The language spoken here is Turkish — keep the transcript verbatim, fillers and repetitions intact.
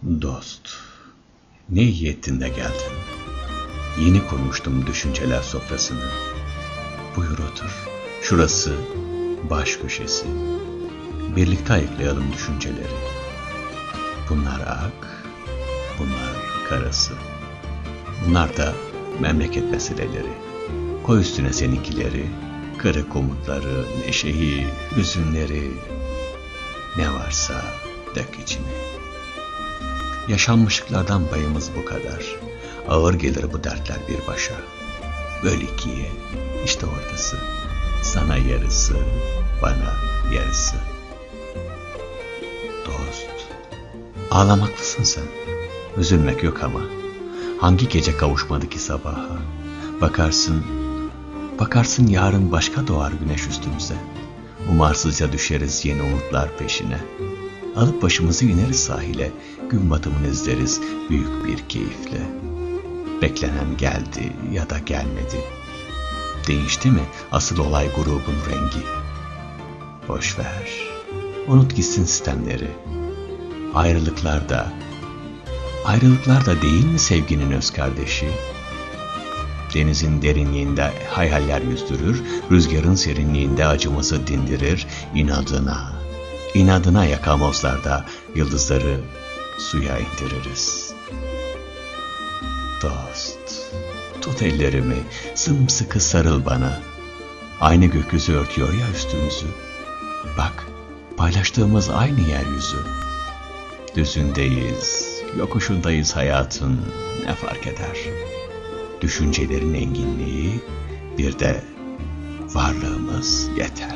Dost, ne iyi ettin de geldin. Yeni kurmuştum düşünceler sofrasını. Buyur otur, şurası baş köşesi. Birlikte ayıklayalım düşünceleri. Bunlar ak, bunlar karası. Bunlar da memleket meseleleri. Koy üstüne seninkileri, kırık umutları, neşeyi, hüzünleri. Ne varsa dök içine. Yaşanmışlıklardan payımız bu kadar. Ağır gelir bu dertler bir başa. Böl ikiye, işte ortası. Sana yarısı, bana yarısı. Dost, ağlamaklısın sen. Üzülmek yok ama. Hangi gece kavuşmadı ki sabaha? Bakarsın, bakarsın yarın başka doğar güneş üstümüze. Umarsızca düşeriz yeni umutlar peşine. Alıp başımızı ineriz sahile, gün batımını izleriz büyük bir keyifle. Beklenen geldi ya da gelmedi. Değişti mi asıl olay grubun rengi? Boş ver, unut gitsin sistemleri. Ayrılıklar da, ayrılıklar da değil mi sevginin öz kardeşi? Denizin derinliğinde hayaller yüzdürür, rüzgarın serinliğinde acımızı dindirir, inadına. İnadına yakamozlarda yıldızları suya indiririz. Dost, tut ellerimi, sımsıkı sarıl bana. Aynı gökyüzü örtüyor ya üstümüzü. Bak, paylaştığımız aynı yeryüzü. Düzündeyiz, yokuşundayız hayatın, ne fark eder? Düşüncelerin enginliği, bir de varlığımız yeter.